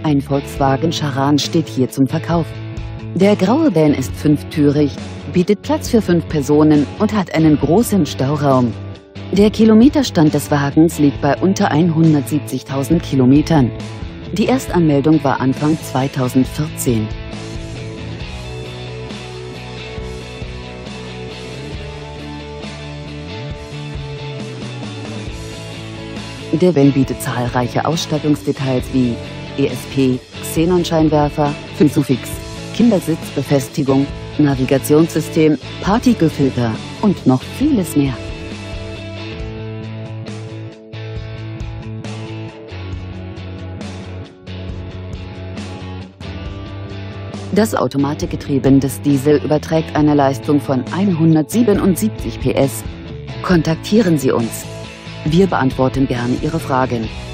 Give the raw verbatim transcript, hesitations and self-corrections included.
Ein Volkswagen Charan steht hier zum Verkauf. Der graue Van ist fünftürig, bietet Platz für fünf Personen und hat einen großen Stauraum. Der Kilometerstand des Wagens liegt bei unter hundertsiebzigtausend Kilometern. Die Erstanmeldung war Anfang zweitausendvierzehn. Der Van bietet zahlreiche Ausstattungsdetails wie E S P, Xenonscheinwerfer, Isofix, Kindersitzbefestigung, Navigationssystem, Partikelfilter und noch vieles mehr. Das Automatikgetriebe des Diesel überträgt eine Leistung von hundertsiebenundsiebzig P S. Kontaktieren Sie uns. Wir beantworten gerne Ihre Fragen.